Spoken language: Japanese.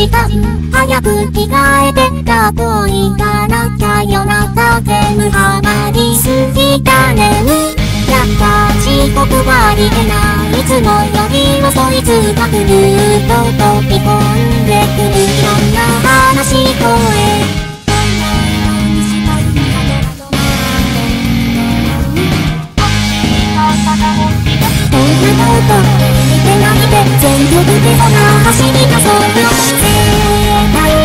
時間早く着替えて学校行かなきゃ夜中全部ハマりすぎたねやっぱ遅刻はりえないいつもより遅い通学ルート飛び込んでくるいろんな話声こんなこと見てないで全力でそんな走り出そうよ絶対